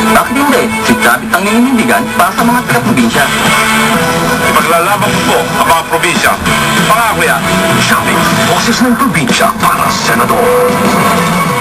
Bakit hindi? Si Chavit ang nininindigan para sa mga taga-probinsya. Ipaglalaban ko po ang mga probinsya. Pangako yan. Chavit, boses ng probinsya para senador.